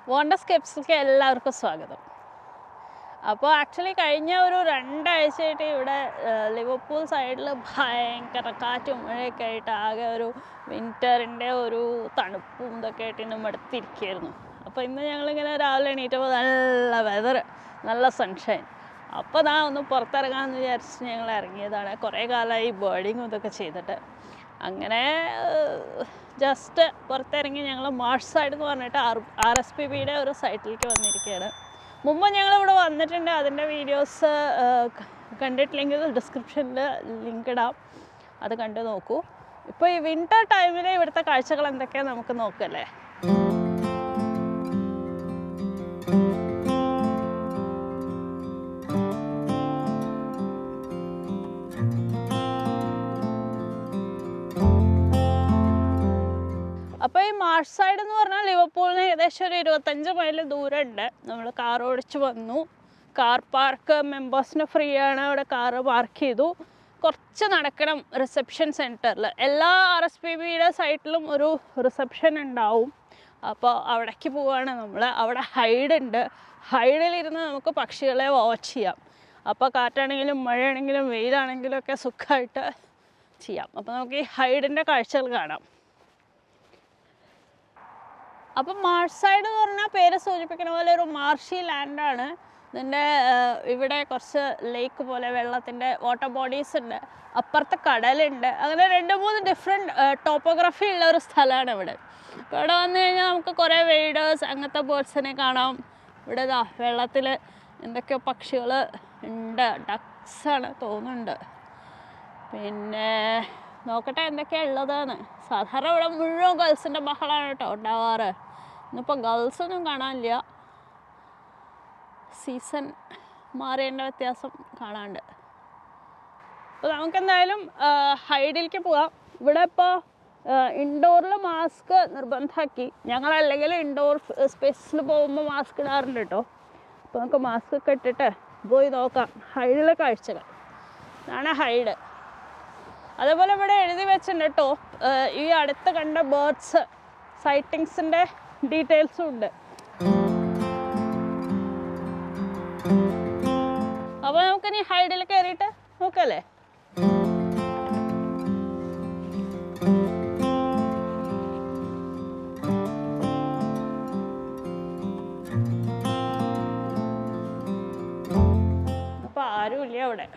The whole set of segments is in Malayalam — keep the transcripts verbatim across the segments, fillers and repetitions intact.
വണ്ടർസ്കേപ്സിലേക്ക് എല്ലാവർക്കും സ്വാഗതം. അപ്പോൾ ആക്ച്വലി കഴിഞ്ഞ ഒരു രണ്ടാഴ്ചയായിട്ട് ഇവിടെ ലിവർപൂൾ സൈഡിൽ ഭയങ്കര കാറ്റും മഴയൊക്കെ ആയിട്ട് ആകെ ഒരു വിൻ്ററിൻ്റെ ഒരു തണുപ്പും ഇതൊക്കെ ആയിട്ട് ഇന്ന് മടുത്തിരിക്കുകയായിരുന്നു. അപ്പോൾ ഇന്ന് ഞങ്ങളിങ്ങനെ രാവിലെ എണീറ്റപ്പോൾ നല്ല വെതർ, നല്ല സൺഷൈൻ. അപ്പോൾ ഞാൻ ഒന്ന് പുറത്തിറങ്ങാമെന്ന് വിചാരിച്ച് ഞങ്ങൾ ഇറങ്ങിയതാണ്. കുറേ കാലമായി ബേർഡിങ്ങും ഇതൊക്കെ ചെയ്തിട്ട്. അങ്ങനെ ജസ്റ്റ് പുറത്തിറങ്ങി ഞങ്ങൾ മാർഷ് സൈഡ് എന്ന് പറഞ്ഞിട്ട് ആർ ആർ എസ് പി ബിയുടെ ഒരു സൈറ്റിലേക്ക് വന്നിരിക്കുകയാണ്. മുമ്പ് ഞങ്ങളിവിടെ വന്നിട്ടുണ്ട്. അതിൻ്റെ വീഡിയോസ് കണ്ടിട്ടില്ലെങ്കിൽ ഡിസ്ക്രിപ്ഷനിൽ ലിങ്ക് ഇടാം, അത് കണ്ടു നോക്കൂ. ഇപ്പോൾ ഈ വിൻ്റർ ടൈമിൽ ഇവിടുത്തെ കാഴ്ചകൾ എന്തൊക്കെയാണ് നമുക്ക് നോക്കല്ലേ. അപ്പോൾ ഈ മാർഷ് സൈഡ് എന്ന് പറഞ്ഞാൽ ലിവർപൂളിന് ഏകദേശം ഒരു ഇരുപത്തഞ്ച് മൈൽ ദൂരമുണ്ട്. നമ്മൾ കാർ ഓടിച്ച് വന്നു. കാർ പാർക്ക് മെമ്പേഴ്സിന് ഫ്രീ ആണ്. അവിടെ കാറ് പാർക്ക് ചെയ്തു. കുറച്ച് നടക്കണം റിസപ്ഷൻ സെൻറ്ററിൽ. എല്ലാ ആർ എസ് പി ബിയുടെ സൈറ്റിലും ഒരു റിസപ്ഷൻ ഉണ്ടാവും. അപ്പോൾ അവിടേക്ക് പോവുകയാണ് നമ്മൾ. അവിടെ ഹൈഡ് ഉണ്ട്. ഹൈഡിലിരുന്ന് നമുക്ക് പക്ഷികളെ വാച്ച് ചെയ്യാം. അപ്പോൾ കാറ്റാണെങ്കിലും മഴയാണെങ്കിലും വെയിലാണെങ്കിലും ഒക്കെ സുഖമായിട്ട് ചെയ്യാം. അപ്പോൾ നമുക്ക് ഈ ഹൈഡിൻ്റെ കാഴ്ചകൾ കാണാം. അപ്പം മാർഷ് സൈഡ് എന്ന് പറഞ്ഞാൽ പേര് സൂചിപ്പിക്കുന്ന പോലെ ഒരു മാർഷി ലാൻഡാണ്. ഇതിൻ്റെ ഇവിടെ കുറച്ച് ലേക്ക് പോലെ വെള്ളത്തിൻ്റെ വാട്ടർ ബോഡീസ് ഉണ്ട്. അപ്പുറത്ത് കടലുണ്ട്. അങ്ങനെ രണ്ട് മൂന്ന് ഡിഫറെൻറ്റ് ടോപ്പോഗ്രഫി ഉള്ള ഒരു സ്ഥലമാണ് ഇവിടെ. അപ്പോൾ ഇവിടെ വന്നു കഴിഞ്ഞാൽ നമുക്ക് കുറേ വെയ്ഡേഴ്സ് അങ്ങനത്തെ ബേർഡ്സിനെ കാണാം. ഇവിടെ ഇതാ വെള്ളത്തിൽ എന്തൊക്കെയോ പക്ഷികൾ ഉണ്ട്. ഡക്സാണ് തോന്നുന്നുണ്ട്. പിന്നെ നോക്കട്ടെ എന്തൊക്കെയാണ് ഉള്ളതാണ്. സാധാരണ ഇവിടെ മുഴുവൻ ഗേൾസിൻ്റെ ബഹളമാണ് കേട്ടോ ഉണ്ടാവാറ്. ഇന്നിപ്പോൾ ഗേൾസൊന്നും കാണാനില്ല. സീസൺ മാറിയതിൻ്റെ വ്യത്യാസം കാണാണ്ട്. അപ്പോൾ നമുക്കെന്തായാലും ഹൈഡിലേക്ക് പോകാം. ഇവിടെ ഇപ്പോൾ ഇൻഡോറിൽ മാസ്ക് നിർബന്ധമാക്കി. ഞങ്ങളല്ലെങ്കിൽ ഇൻഡോർ സ്പേസിൽ പോകുമ്പോൾ മാസ്ക് ഇടാറുണ്ട് കേട്ടോ. അപ്പോൾ നമുക്ക് മാസ്ക് ഒക്കെ ഇട്ടിട്ട് പോയി നോക്കാം ഹൈഡിലെ കാഴ്ചകൾ. ഇതാണ് ഹൈഡ്. അതേപോലെ ഇവിടെ എഴുതി വെച്ചിട്ടുണ്ട് കേട്ടോ ഈ അടുത്ത് കണ്ട ബേർഡ്സ് സൈറ്റിങ്സിൻ്റെ ഡീറ്റെയിൽസും ഉണ്ട്. അപ്പോൾ നമുക്കിനി ഹൈഡിൽ കയറിയിട്ട് നോക്കല്ലേ. അപ്പോൾ ആരുമില്ല അവിടെ.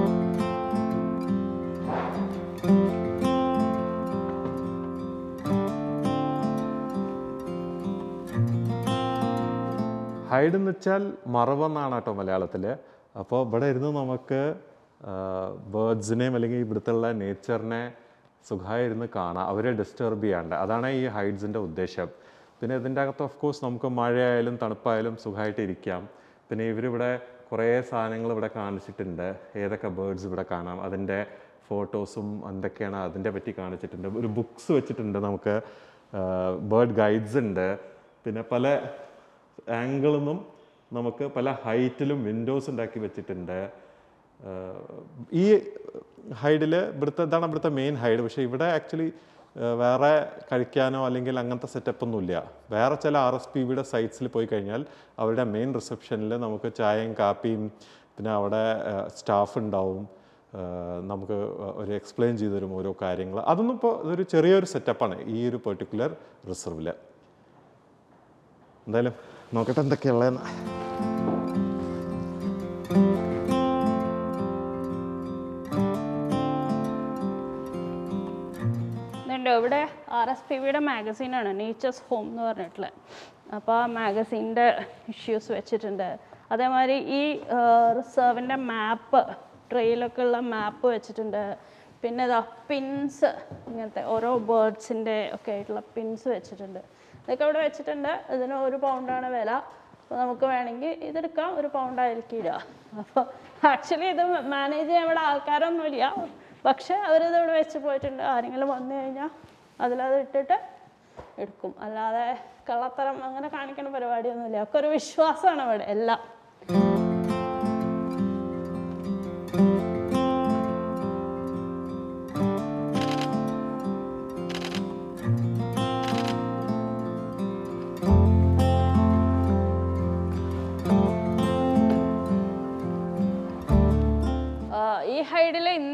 ഹൈഡ് എന്ന് വെച്ചാൽ മറവെന്നാണ് കേട്ടോ മലയാളത്തിൽ. അപ്പോൾ ഇവിടെ ഇരുന്ന് നമുക്ക് ബേർഡ്സിനെയും അല്ലെങ്കിൽ ഇവിടുത്തെ ഉള്ള നേച്ചറിനെ സുഖമായി ഇരുന്ന് കാണാം, അവരെ ഡിസ്റ്റർബ് ചെയ്യാണ്ട്. അതാണ് ഈ ഹൈഡ്സിൻ്റെ ഉദ്ദേശം. പിന്നെ ഇതിൻ്റെ അകത്ത് ഓഫ് കോഴ്സ് നമുക്ക് മഴയായാലും തണുപ്പായാലും സുഖമായിട്ട് ഇരിക്കാം. പിന്നെ ഇവരിവിടെ കുറേ സാധനങ്ങൾ ഇവിടെ കാണിച്ചിട്ടുണ്ട്. ഏതൊക്കെ ബേർഡ്സ് ഇവിടെ കാണാം, അതിൻ്റെ ഫോട്ടോസും എന്തൊക്കെയാണ് അതിൻ്റെ പറ്റി കാണിച്ചിട്ടുണ്ട്. ഒരു ബുക്സ് വെച്ചിട്ടുണ്ട്. നമുക്ക് ബേർഡ് ഗൈഡ്സ് ഉണ്ട്. പിന്നെ പല ആംഗിളിൽ നിന്നും നമുക്ക് പല ഹൈറ്റിലും വിൻഡോസ് ഉണ്ടാക്കി വെച്ചിട്ടുണ്ട്. ഈ ഹൈഡിൽ ഇവിടുത്തെ ഇതാണ് ഇവിടുത്തെ മെയിൻ ഹൈഡ്. പക്ഷേ ഇവിടെ ആക്ച്വലി വേറെ കഴിക്കാനോ അല്ലെങ്കിൽ അങ്ങനത്തെ സെറ്റപ്പൊന്നുമില്ല. വേറെ ചില ആർ എസ് പി വിയുടെ സൈറ്റ്സിൽ പോയി കഴിഞ്ഞാൽ അവരുടെ മെയിൻ റിസപ്ഷനിൽ നമുക്ക് ചായയും കാപ്പിയും പിന്നെ അവിടെ സ്റ്റാഫ് ഉണ്ടാവും. നമുക്ക് ഒരു എക്സ്പ്ലെയിൻ ചെയ്തു തരും ഓരോ കാര്യങ്ങൾ. അതൊന്നും ഇപ്പോൾ ഇതൊരു ചെറിയൊരു സെറ്റപ്പാണ് ഈ ഒരു പെർട്ടിക്കുലർ റിസർവിൽ. എന്തായാലും നോക്കട്ടെ എന്തൊക്കെയുള്ളതെന്ന്. ഇതുണ്ട് ഇവിടെ ആർ എസ് പി വിയുടെ മാഗസീനാണ് നേച്ചേഴ്സ് ഹോം എന്ന് പറഞ്ഞിട്ടുള്ളത്. അപ്പോൾ ആ മാഗസീൻ്റെ ഇഷ്യൂസ് വെച്ചിട്ടുണ്ട്. അതേമാതിരി ഈ റിസർവിൻ്റെ മാപ്പ് ട്രെയിലൊക്കെ ഉള്ള മാപ്പ് വെച്ചിട്ടുണ്ട്. പിന്നെ ഇതാ പിൻസ്, ഇങ്ങനത്തെ ഓരോ ബേർഡ്സിൻ്റെ ഒക്കെ ആയിട്ടുള്ള പിൻസ് വെച്ചിട്ടുണ്ട്. ഇതൊക്കെ ഇവിടെ വെച്ചിട്ടുണ്ട്. ഇതിന് ഒരു പൗണ്ടാണ് വില. അപ്പോൾ നമുക്ക് വേണമെങ്കിൽ ഇതെടുക്കാം. ഒരു പൗണ്ടായിരിക്കും ഇടുക. അപ്പോൾ ആക്ച്വലി ഇത് മാനേജ് ചെയ്യാൻ ഇവിടെ ആൾക്കാരൊന്നുമില്ല. പക്ഷേ അവരിത് ഇവിടെ വെച്ച് പോയിട്ടുണ്ട്. ആരെങ്കിലും വന്നു കഴിഞ്ഞാൽ അതിലത് ഇട്ടിട്ട് എടുക്കും. അല്ലാതെ കള്ളത്തരം അങ്ങനെ കാണിക്കുന്ന പരിപാടിയൊന്നുമില്ല. ഒക്കെ ഒരു വിശ്വാസമാണ് ഇവിടെ എല്ലാം.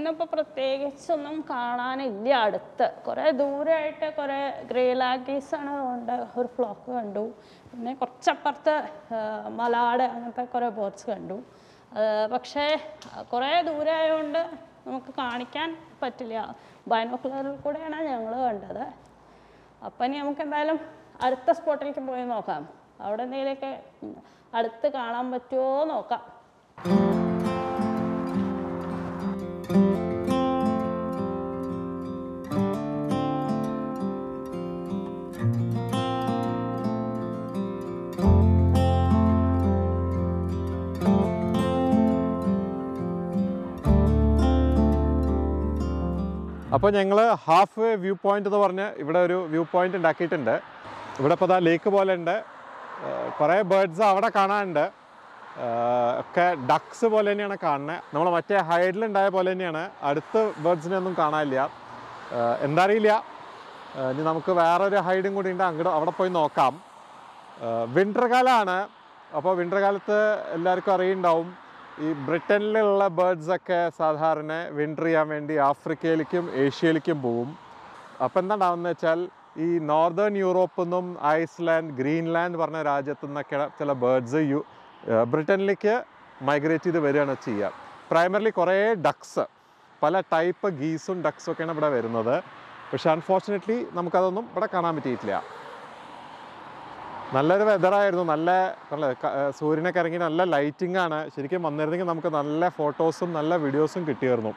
ഇന്നിപ്പോൾ പ്രത്യേകിച്ചൊന്നും കാണാനില്ല അടുത്ത്. കുറേ ദൂരമായിട്ട് കുറേ ഗ്രേ ലാഗീസാണ് അതുകൊണ്ട് ഒരു ഫ്ലോക്ക് കണ്ടു. പിന്നെ കുറച്ചപ്പുറത്ത് മലാട് അങ്ങനത്തെ കുറേ ബേർഡ്സ് കണ്ടു. പക്ഷേ കുറേ ദൂരമായതുകൊണ്ട് നമുക്ക് കാണിക്കാൻ പറ്റില്ല. ബൈനോക്കുലറിൽ കൂടെയാണ് ഞങ്ങൾ കണ്ടത്. അപ്പം ഇനി നമുക്ക് എന്തായാലും അടുത്ത സ്പോട്ടിലേക്ക് പോയി നോക്കാം. അവിടെ എന്തെങ്കിലുമൊക്കെ അടുത്ത് കാണാൻ പറ്റുമോ നോക്കാം. അപ്പോൾ ഞങ്ങൾ ഹാഫ് വേ വ്യൂ പോയിന്റ് എന്ന് പറഞ്ഞ് ഇവിടെ ഒരു വ്യൂ പോയിന്റ് ഉണ്ടാക്കിയിട്ടുണ്ട്. ഇവിടെ ഇപ്പോൾ അതാ ലേക്ക് പോലെ ഉണ്ട്. കുറേ ബേർഡ്സ് അവിടെ കാണാനുണ്ട്. ഒക്കെ ഡക്സ് പോലെ തന്നെയാണ് കാണുന്നത്. നമ്മൾ മറ്റേ ഹൈഡിലുണ്ടായ പോലെ തന്നെയാണ്. അടുത്ത് ബേർഡ്സിനെ ഒന്നും കാണാനില്ല. എന്താ അറിയില്ല, ഇനി നമുക്ക് വേറൊരു ഹൈഡും കൂടി ഉണ്ട്, അങ്ങോട്ട് അവിടെ പോയി നോക്കാം. വിൻ്റർ കാലമാണ്. അപ്പോൾ വിൻ്റർ കാലത്ത് എല്ലാവർക്കും അറിയുന്നുണ്ടാവും, ഈ ബ്രിട്ടനിലുള്ള ബേർഡ്സൊക്കെ സാധാരണ വിൻ്റർ ചെയ്യാൻ വേണ്ടി ആഫ്രിക്കയിലേക്കും ഏഷ്യയിലേക്കും പോവും. അപ്പോൾ എന്താ ഉണ്ടാവുന്നത് വെച്ചാൽ ഈ നോർത്തേൺ യൂറോപ്പിൽ നിന്നും ഐസ്ലാൻഡ്, ഗ്രീൻലാൻഡ് പറഞ്ഞ രാജ്യത്തു നിന്നൊക്കെ ചില ബേർഡ്സ് യു ബ്രിട്ടനിലേക്ക് മൈഗ്രേറ്റ് ചെയ്ത് വരികയാണ് ചെയ്യുക. പ്രൈമറിലി കുറേ ഡക്സ്, പല ടൈപ്പ് ഗീസും ഡക്സും ഒക്കെയാണ് ഇവിടെ വരുന്നത്. പക്ഷെ അൺഫോർച്ചുനേറ്റ്ലി നമുക്കതൊന്നും ഇവിടെ കാണാൻ പറ്റിയിട്ടില്ല. നല്ലൊരു വെതറായിരുന്നു. നല്ല നല്ല സൂര്യനൊക്കെ ഇറങ്ങി നല്ല ലൈറ്റിംഗ് ആണ്. ശരിക്കും വന്നിരുന്നെങ്കിൽ നമുക്ക് നല്ല ഫോട്ടോസും നല്ല വീഡിയോസും കിട്ടിയിരുന്നു.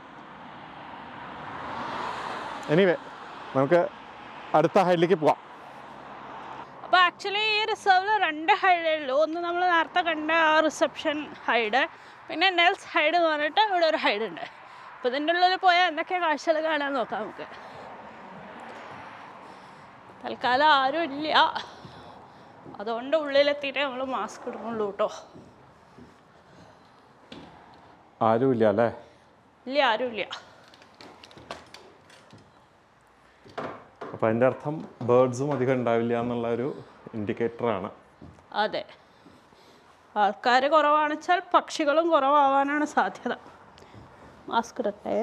എനിവേ നമുക്ക് അടുത്ത ഹൈഡിലേക്ക് പോവാം. അപ്പോൾ ആക്ച്വലി ഈ റിസർവിൽ രണ്ട് ഹൈഡേ ഉള്ളൂ. ഒന്ന് നമ്മൾ നേരത്തെ കണ്ട ആ റിസപ്ഷൻ ഹൈഡ്, പിന്നെ നെൽസ് ഹൈഡ് എന്ന് പറഞ്ഞിട്ട് ഇവിടെ ഒരു ഹൈഡ് ഉണ്ട്. അപ്പോൾ ഇതിൻ്റെ ഉള്ളിൽ പോയാൽ എന്തൊക്കെ കാഴ്ചകൾ കാണാൻ നോക്കാം നമുക്ക്. തൽക്കാലം ആരും ഇല്ല, അതുകൊണ്ട് ഉള്ളിലെത്തിയിട്ട് നമ്മൾ മാസ്ക് ഇടുന്നുള്ളൂ കേട്ടോ. ആരുമില്ല അല്ലേ? ഇല്ല, ആരുമില്ല. അപ്പം അതിൻ്റെ അർത്ഥം ബേർഡ്സും അധികം ഉണ്ടാവില്ല എന്നുള്ള ഒരു ഇൻഡിക്കേറ്ററാണ്. അതെ, ആൾക്കാർ കുറവാണെച്ചാൽ പക്ഷികളും കുറവാവാനാണ് സാധ്യത. മാസ്ക് ഇടട്ടെ.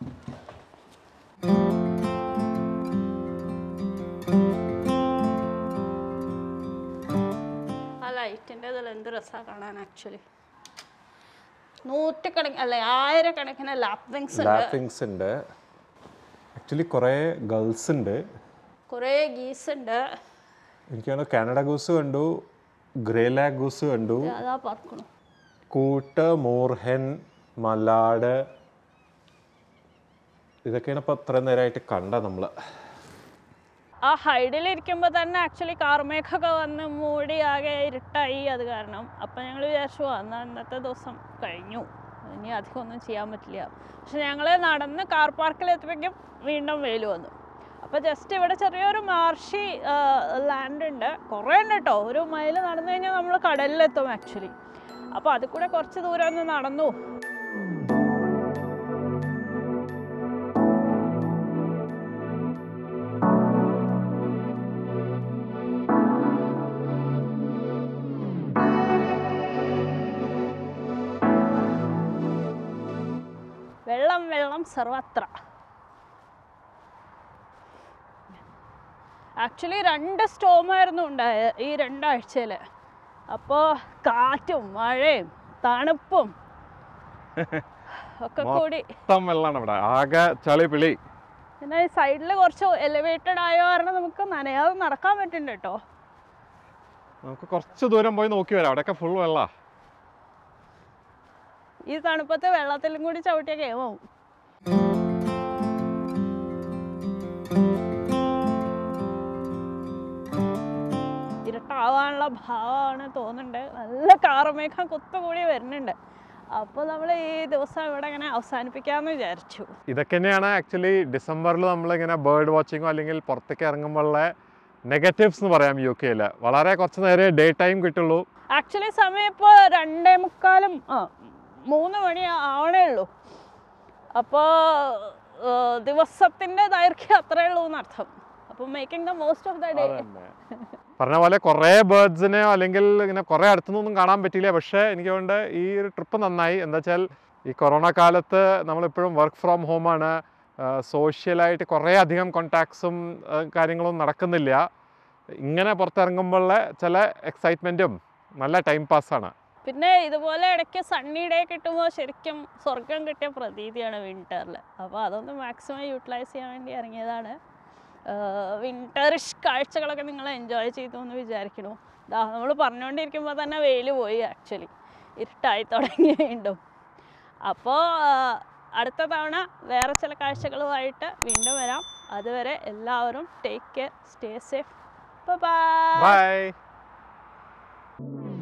ലൈറ്റിൻ്റെ ഇതിൽ എന്ത് രസമാണ് കാണാൻ. ആക്ച്വലി നൂറ്റുകണക്കിന് അല്ലെ ആയിരക്കണക്കിന് ലാപ്പിങ്സ് ലാപ്പിങ്സ് ഉണ്ട്. ആക്ച്വലി കുറേ ഗൾസ് ഉണ്ട്, കുറേ ഗീസ് ഉണ്ട്. എനിക്കാണ് കാനഡ ഗൂസ് കണ്ടു, ഗ്രേ ലാഗ് ഗൂസ് കണ്ടു, അതാ പറക്കണം, കൂട്ട്, മോർഹെൻ, മലാട്, ഇതൊക്കെയാണ് ഇപ്പോൾ അത്ര നേരമായിട്ട് കണ്ട നമ്മൾ. ആ ഹൈഡിലിരിക്കുമ്പോൾ തന്നെ ആക്ച്വലി കാർമേഘമൊക്കെ വന്ന് മൂടി ആകെ ഇരുട്ടായി അത് കാരണം. അപ്പം ഞങ്ങൾ വിചാരിച്ചു എന്നാൽ ഇന്നത്തെ ദിവസം കഴിഞ്ഞു, ഇനി അധികം ഒന്നും ചെയ്യാൻ പറ്റില്ല. പക്ഷെ ഞങ്ങൾ നടന്ന് കാർ പാർക്കിൽ എത്തിയപ്പോഴേക്കും വീണ്ടും വെയിൽ വന്നു. അപ്പോൾ ജസ്റ്റ് ഇവിടെ ചെറിയൊരു മാർഷി ലാൻഡ് ഉണ്ട്, കുറേ ഉണ്ട് കേട്ടോ. ഒരു മൈൽ നടന്നു കഴിഞ്ഞാൽ നമ്മൾ കടലിലെത്തും ആക്ച്വലി. അപ്പോൾ അതിൽ കൂടെ കുറച്ച് ദൂരം ഒന്ന് നടന്നു. വെള്ളം വെള്ളം സർവത്ര. ആക്ച്വലി രണ്ട് സ്റ്റോമായിരുന്നു ഉണ്ടായത് ഈ രണ്ടാഴ്ചയിൽ. അപ്പോൾ കാറ്റും മഴയും തണുപ്പും ഒക്കെ കൂടി വെള്ളമാണ് ഇവിടെ, ആകെ ചളി പിളി. പിന്നെ ഈ സൈഡിൽ കുറച്ച് എലിവേറ്റഡ് ആയ കാരണം നമുക്ക് നനയാതെ നടക്കാൻ പറ്റുന്നുണ്ട് കേട്ടോ. നമുക്ക് കുറച്ച് ദൂരം പോയി നോക്കി വരാം, അവിടെയൊക്കെ ഫുൾ വെള്ളമാണ്. ഈ തണുപ്പത്ത് വെള്ളത്തിലും കൂടി ചവിട്ടിയ കേമാവും. ഇരുട്ടാവാനുള്ള ഭാവമാണ് തോന്നുന്നുണ്ട്. നല്ല കാർമേഘം കുത്തുകൂടി വരുന്നുണ്ട്. അപ്പോൾ നമ്മൾ ഈ ദിവസം ഇവിടെ ഇങ്ങനെ അവസാനിപ്പിക്കാമെന്ന് വിചാരിച്ചു. ഇതൊക്കെ തന്നെയാണ് ആക്ച്വലി ഡിസംബറിൽ നമ്മളിങ്ങനെ ബേർഡ് വാച്ചിങ്ങോ അല്ലെങ്കിൽ പുറത്തേക്ക് ഇറങ്ങുമ്പോഴുള്ള നെഗറ്റീവ്സ് എന്ന് പറയാം. യു കെയിൽ വളരെ കുറച്ച് നേരം ഡേ ടൈം കിട്ടുള്ളൂ. ആക്ച്വലി സമയം ഇപ്പോൾ രണ്ടേ മുക്കാലും ആ മൂന്ന് മണി ആവണേ ഉള്ളൂ. അപ്പോൾ ദിവസത്തിൻ്റെ ദൈർഘ്യം അത്രയേ ഉള്ളൂ എന്നർത്ഥം. അപ്പോൾ making the most of the day. പറഞ്ഞ പോലെ കുറേ ബേർഡ്സിനെയോ അല്ലെങ്കിൽ ഇങ്ങനെ കുറേ അടുത്തുനിന്നൊന്നും കാണാൻ പറ്റിയില്ല. പക്ഷേ എനിക്ക് കൊണ്ട് ഈ ഒരു ട്രിപ്പ് നന്നായി. എന്താ വെച്ചാൽ ഈ കൊറോണ കാലത്ത് നമ്മളിപ്പോഴും വർക്ക് ഫ്രോം ഹോമാണ്. സോഷ്യലായിട്ട് കുറേ അധികം കോണ്ടാക്ട്സും കാര്യങ്ങളും നടക്കുന്നില്ല. ഇങ്ങനെ പുറത്തിറങ്ങുമ്പോഴുള്ള ചില എക്സൈറ്റ്മെൻറ്റും നല്ല ടൈം പാസ്സാണ്. പിന്നെ ഇതുപോലെ ഇടയ്ക്ക് സണ്ണി ഡേ കിട്ടുമ്പോൾ ശരിക്കും സ്വർഗം കിട്ടിയ പ്രതീതിയാണ് വിൻ്ററിൽ. അപ്പോൾ അതൊന്ന് മാക്സിമം യൂട്ടിലൈസ് ചെയ്യാൻ വേണ്ടി ഇറങ്ങിയതാണ്. വിൻ്ററിഷ് കാഴ്ചകളൊക്കെ നിങ്ങൾ എൻജോയ് ചെയ്തു എന്ന് വിചാരിക്കണു. ഇതാ നമ്മൾ പറഞ്ഞുകൊണ്ടിരിക്കുമ്പോൾ തന്നെ വെയിൽ പോയി, ആക്ച്വലി ഇരുട്ടായി തുടങ്ങി വീണ്ടും. അപ്പോൾ അടുത്ത തവണ വേറെ ചില കാഴ്ചകളുമായിട്ട് വീണ്ടും വരാം. അതുവരെ എല്ലാവരും take care, stay safe, by.